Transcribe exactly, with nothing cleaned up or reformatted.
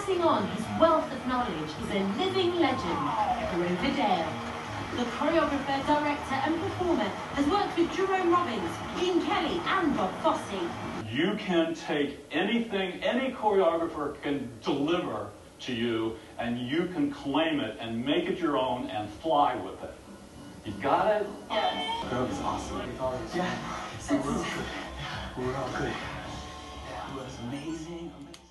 passing on his wealth of knowledge is a living legend, Grover Dale. The choreographer, director and performer has worked with Jerome Robbins, Gene Kelly and Bob Fosse. You can take anything any choreographer can deliver to you, and you can claim it and make it your own and fly with it. You got it? Yes. That was awesome. Yeah, so we're all good. Yeah, we're all good. Yeah, it was amazing. amazing.